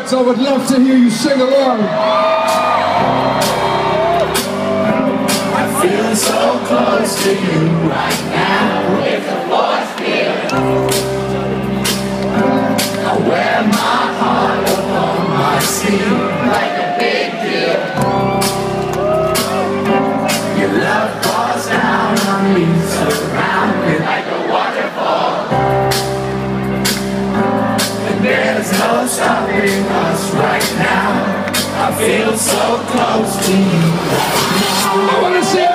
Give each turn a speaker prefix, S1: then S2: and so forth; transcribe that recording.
S1: words, I would love to hear you sing along.
S2: I feel so close to you right now. With the force field, I wear my heart upon my sleeve like a big deal. Your love falls down on me, surround me like a waterfall. And there's no stopping us right now. I feel so close to you right now.
S1: I wanna see